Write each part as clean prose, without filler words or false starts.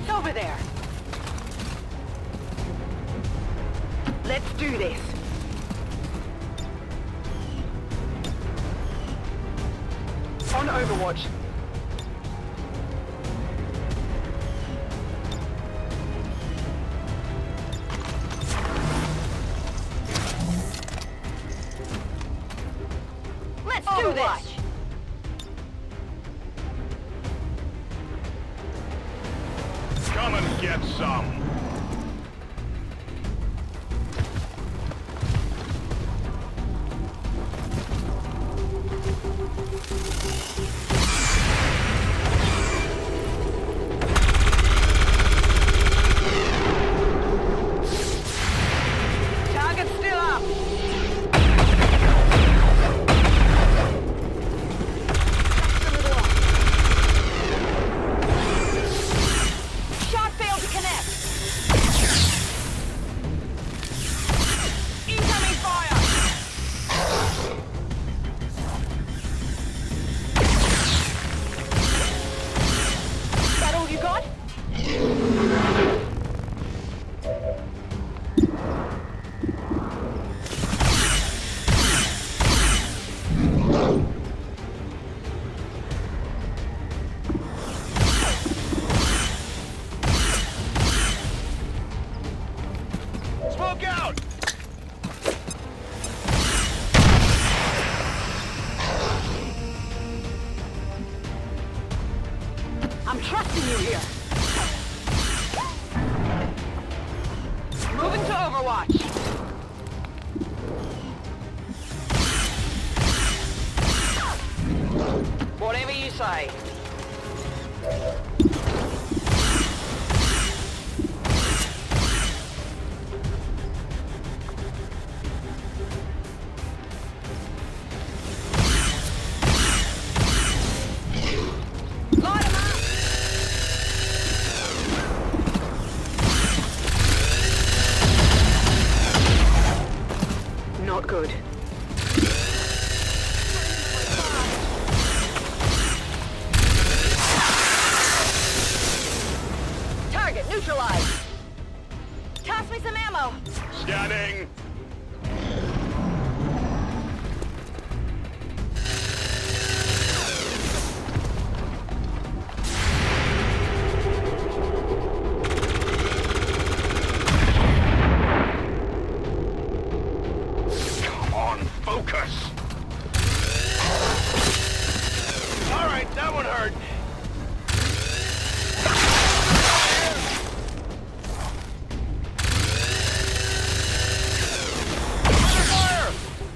What's over there? Let's do this. On Overwatch. Let's do this. Come and get some. Target's still up. Shot failed to connect. Incoming fire. Is that all you got? Smoke out! I'm trusting you here. Moving to Overwatch. Whatever you say. Light 'em up! Not good. Target neutralized. Toss me some ammo. Scanning. Come on, focus. All right, that one hurt. Fire!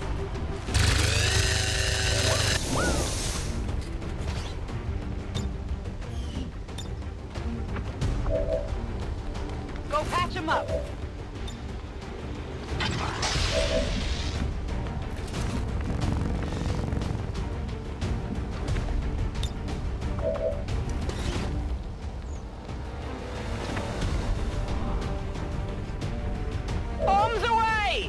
Go patch him up. Bombs away!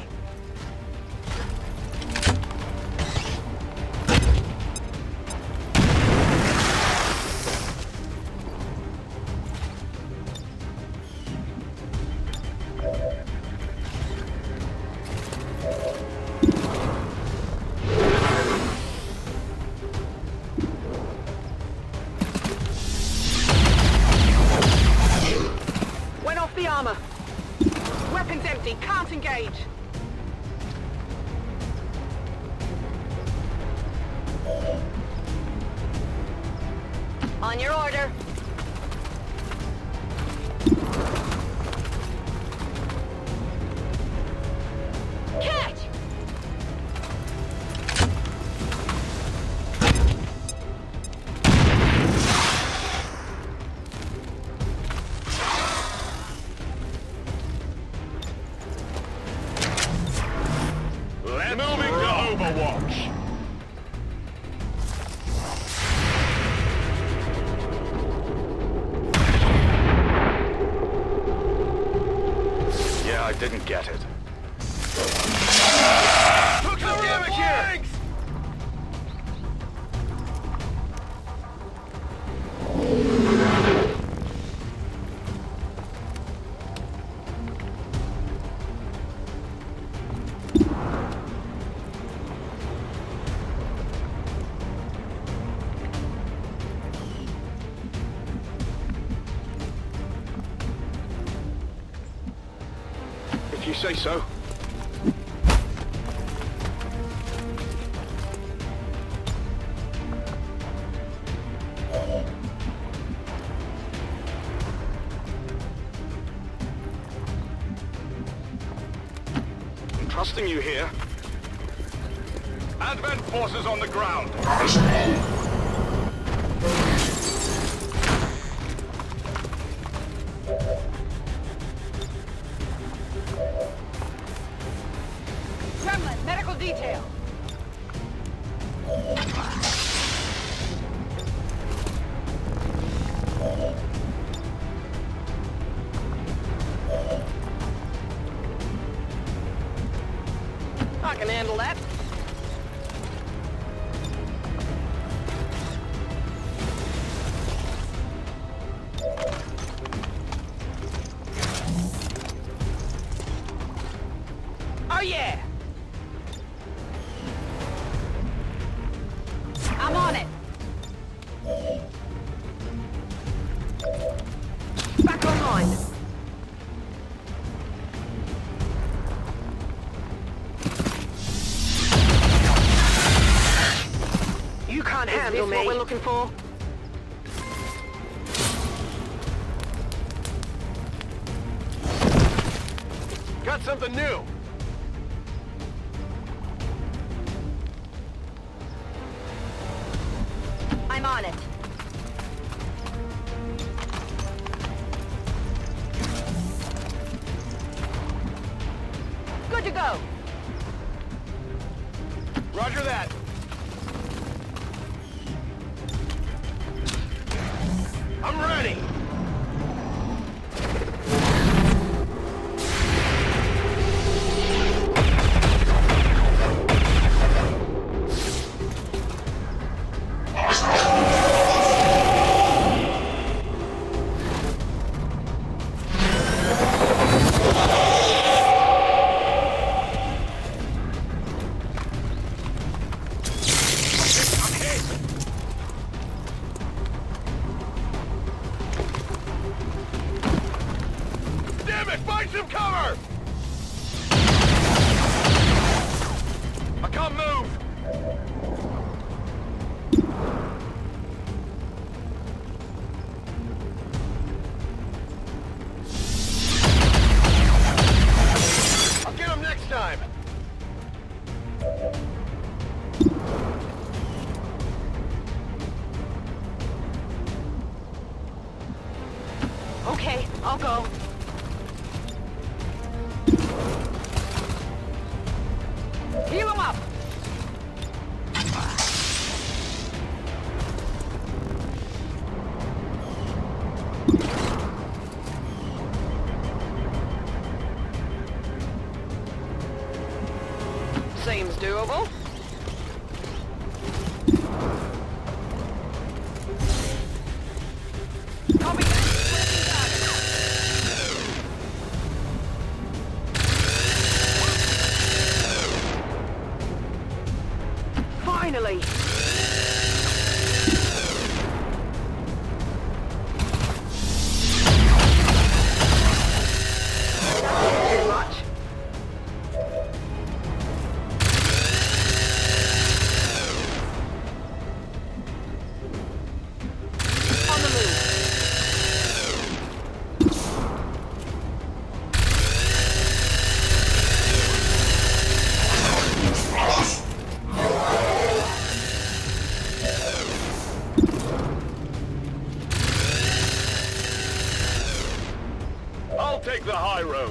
Went off the armor. Weapons empty, can't engage. On your order. Catch! Let's moving to Overwatch. Yeah, I didn't get it. Took some damage here! If you say so. I'm trusting you here. Advent forces on the ground. Gremlin, medical detail. I can handle that. Oh yeah! I'm on it! Back online! You can't handle me. Is this what we're looking for? Got something new. I'm on it. Good to go. Roger that. I'm ready. Damn it! Find some cover! I can't move! I'll get him next time! Okay, I'll go. Heal him up! Seems doable. Copy that. Finally! Too much. On the move. I'll take the high road.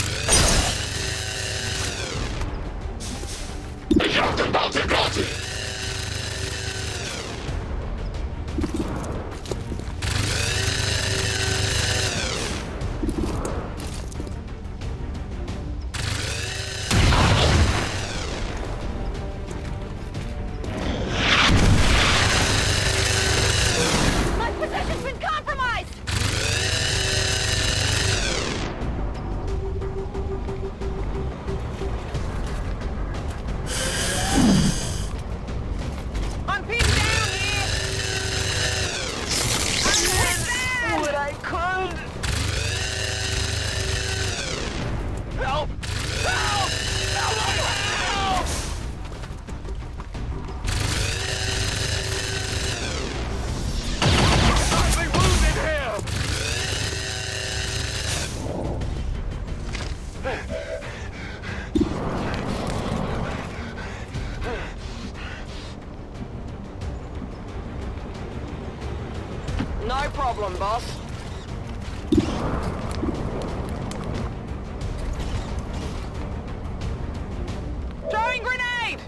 My position's been compromised! boss. Throwing grenade!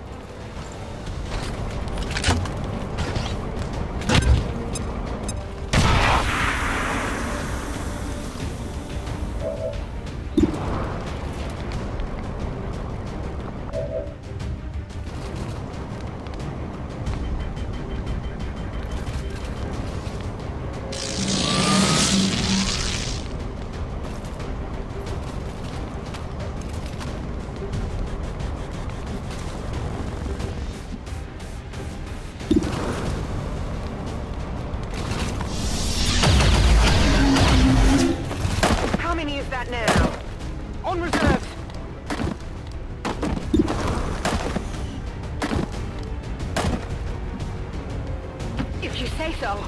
Now, on reserve. If you say so.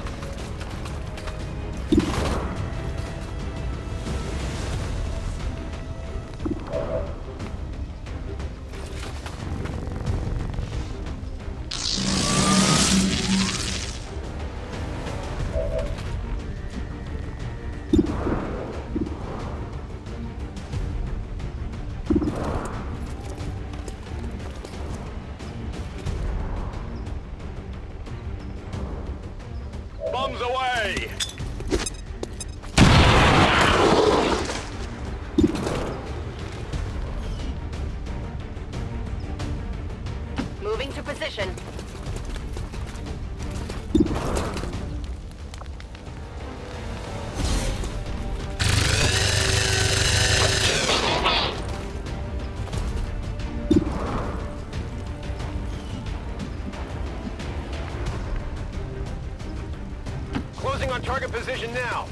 Bombs away! Moving to position. Closing on target position now.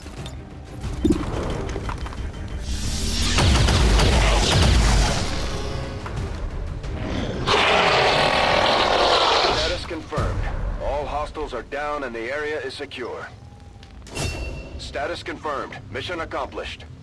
Status confirmed. All hostiles are down and the area is secure. Status confirmed. Mission accomplished.